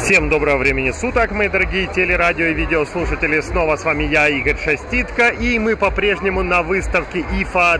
Всем доброго времени суток, мои дорогие телерадио и видеослушатели. Снова с вами я, Игорь Шаститко, и мы по-прежнему на выставке IFA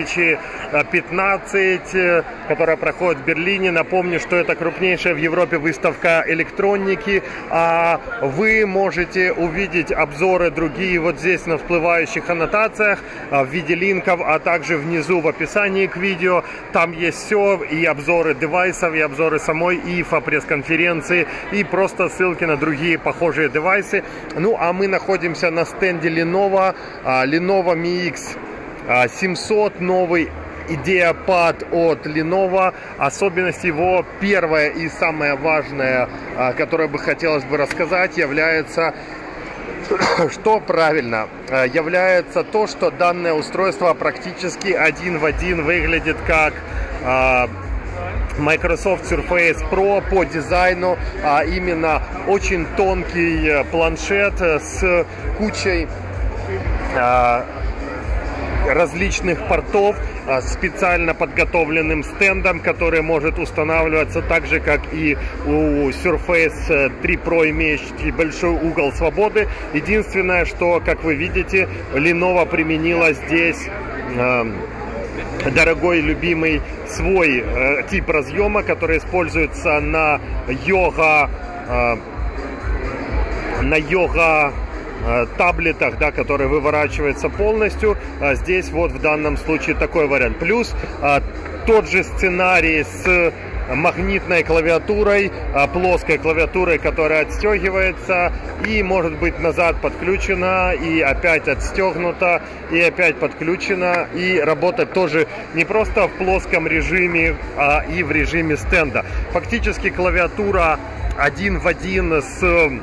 2015, которая проходит в Берлине. Напомню, что это крупнейшая в Европе выставка электроники. А вы можете увидеть обзоры другие вот здесь на всплывающих аннотациях в виде линков, а также внизу в описании к видео. Там есть все, и обзоры девайсов, и обзоры самой IFA, пресс-конференции, и просто ссылки на другие похожие девайсы. Ну, а мы находимся на стенде Lenovo. Lenovo Mi X 700, новый IdeaPad от Lenovo. Особенность его, первая и самая важная, которую бы хотелось бы рассказать, является, что правильно, является то, что данное устройство практически один в один выглядит как Microsoft Surface Pro по дизайну, а именно очень тонкий планшет с кучей различных портов, специально подготовленным стендом, который может устанавливаться так же, как и у Surface 3 Pro, имеющий большой угол свободы. Единственное, что, как вы видите, Lenovo применила здесь дорогой, любимый свой тип разъема, который используется на йога таблетах, да, который выворачивается полностью. Здесь вот в данном случае такой вариант. Плюс тот же сценарий с магнитной клавиатурой, плоской клавиатурой, которая отстегивается и может быть назад подключена, и опять отстегнута, и опять подключена, и работать тоже не просто в плоском режиме, а и в режиме стенда. Фактически клавиатура один в один с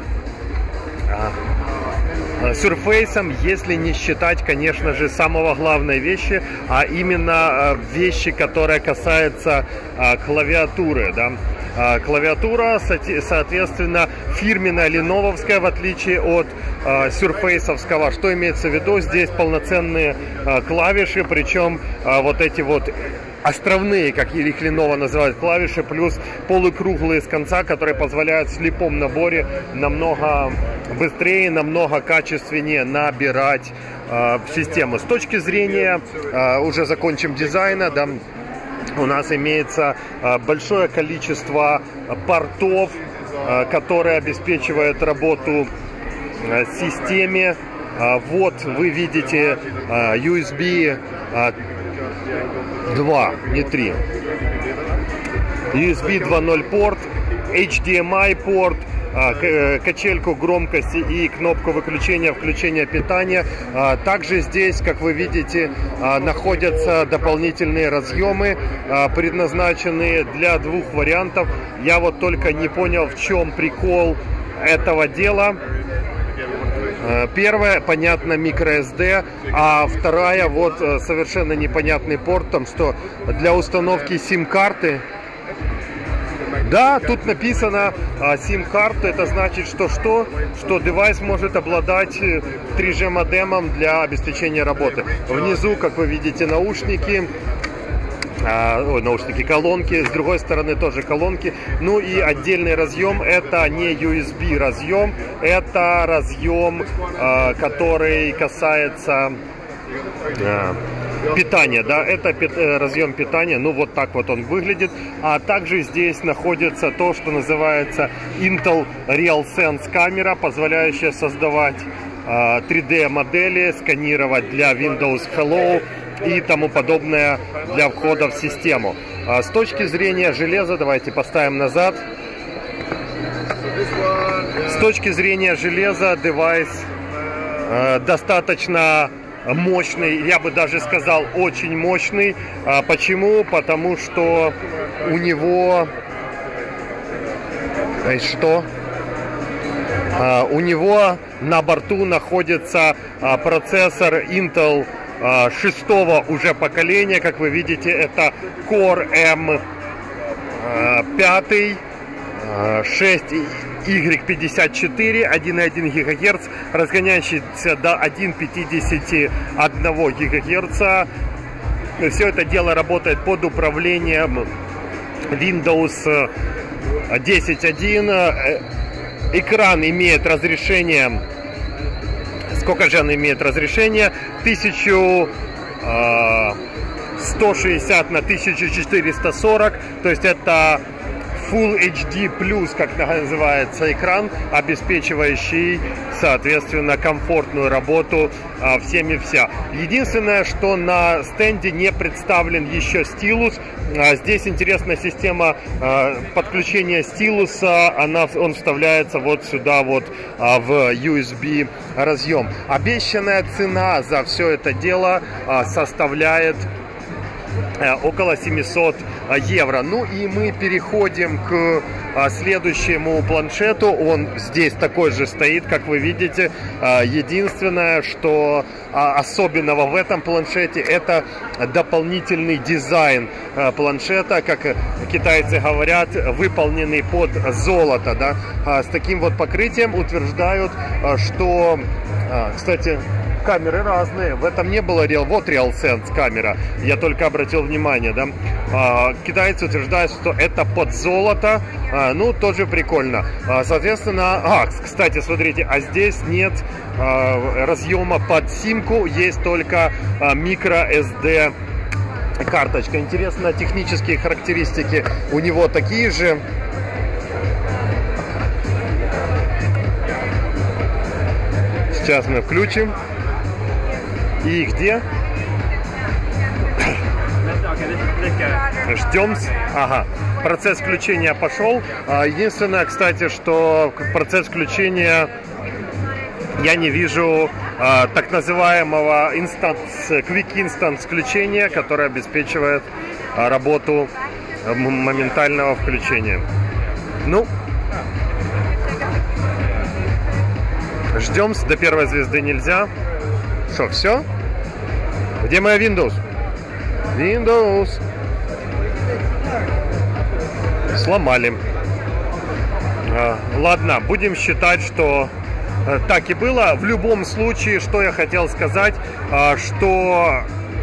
Surface, если не считать, конечно же, самого главной вещи, а именно вещи, которые касаются клавиатуры, да. Клавиатура, соответственно, фирменная ленововская, в отличие от сюрфейсовского. Что имеется в виду? Здесь полноценные клавиши, причем вот эти вот островные, как их Lenovo называют, клавиши, плюс полукруглые с конца, которые позволяют в слепом наборе намного быстрее, намного качественнее набирать систему. С точки зрения, уже закончим, дизайна, да, у нас имеется большое количество портов, которые обеспечивают работу системе. Вот вы видите USB 2, не 3. USB 2.0 порт, HDMI порт, качельку громкости и кнопку выключения-включения питания. Также здесь, как вы видите, находятся дополнительные разъемы, предназначенные для двух вариантов. Я вот только не понял, в чем прикол этого дела. Первая, понятно, microSD, а вторая, вот совершенно непонятный порт, там что, для установки сим-карты. Да, тут написано сим-карта, это значит, что девайс может обладать 3G модемом для обеспечения работы. Внизу, как вы видите, наушники. Колонки, с другой стороны тоже колонки. Ну и отдельный разъем, это не USB разъем, это разъем, который касается питания, да, это разъем питания, ну вот так вот он выглядит. А также здесь находится то, что называется Intel RealSense камера, позволяющая создавать 3D модели, сканировать для Windows Hello и тому подобное для входа в систему. С точки зрения железа, давайте поставим назад. С точки зрения железа девайс достаточно мощный, я бы даже сказал, очень мощный. Почему? Потому что у него у него на борту находится процессор Intel 6-го уже поколения. Как вы видите, это Core M5 6Y54, 1,1 ГГц, разгоняющийся до 1,51 ГГц. Все это дело работает под управлением Windows 10.1. Экран имеет разрешение, сколько же он имеет разрешение? 1160 на 1440, то есть это Full HD+, как называется экран, обеспечивающий, соответственно, комфортную работу всеми вся. Единственное, что на стенде не представлен еще стилус. Здесь интересная система подключения стилуса. Он вставляется вот сюда вот в USB разъем. Обещанная цена за все это дело составляет около 700 евро. Ну и мы переходим к следующему планшету. Он здесь такой же стоит, как вы видите. Единственное, что особенного в этом планшете, это дополнительный дизайн планшета, как китайцы говорят, выполненный под золото, да? С таким вот покрытием. Утверждают, что, кстати, камеры разные. В этом не было вот RealSense камера. Я только обратил внимание, да. Китайцы утверждают, что это под золото. Ну, тоже прикольно. Соответственно, кстати, смотрите, а здесь нет разъема под симку, есть только microSD карточка. Интересно, технические характеристики у него такие же. Сейчас мы включим. И где? Ждем. Ага. Процесс включения пошел. Единственное, кстати, что процесс включения я не вижу так называемого Quick Instance включения, которое обеспечивает работу моментального включения. Ну, ждем. До первой звезды нельзя. Что, все? Где моя Windows? Windows. Сломали. Ладно, будем считать, что так и было. В любом случае, что я хотел сказать, что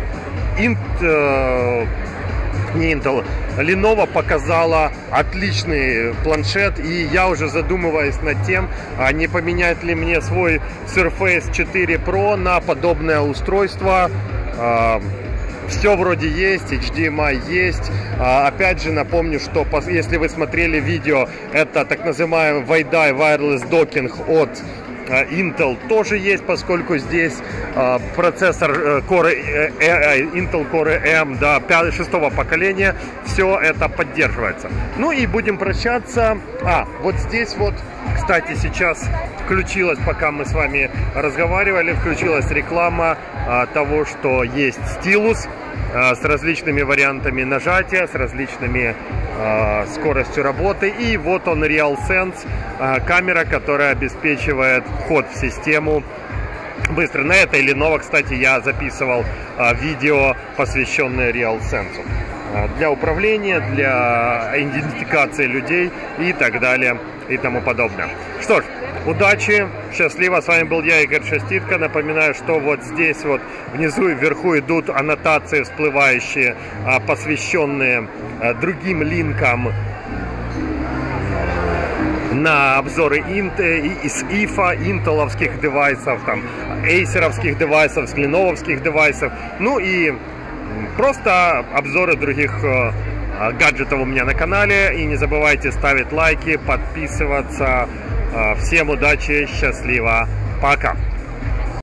Lenovo показала отличный планшет, и я уже задумываюсь над тем, не поменять ли мне свой Surface 4 Pro на подобное устройство. Все вроде есть, HDMI есть. Опять же напомню, что если вы смотрели видео, это так называемый WiDi Wireless Docking от Intel тоже есть, поскольку здесь процессор Intel Core M, да, 6-го поколения, все это поддерживается. Ну и будем прощаться. Вот здесь вот, кстати, сейчас включилась, пока мы с вами разговаривали, включилась реклама того, что есть стилус с различными вариантами нажатия, с различными скоростью работы. И вот он, RealSense, камера, которая обеспечивает вход в систему быстро. На этой Lenovo, кстати, я записывал видео, посвященное RealSense. Для управления, для идентификации людей и так далее и тому подобное. Что ж, удачи, счастливо. С вами был я, Игорь Шаститко. Напоминаю, что вот здесь вот внизу и вверху идут аннотации всплывающие, посвященные другим линкам на обзоры из IFA, интеловских девайсов, там, эйсеровских девайсов, леновских девайсов. Ну и просто обзоры других гаджетов у меня на канале. И не забывайте ставить лайки, подписываться. Всем удачи, счастливо, пока!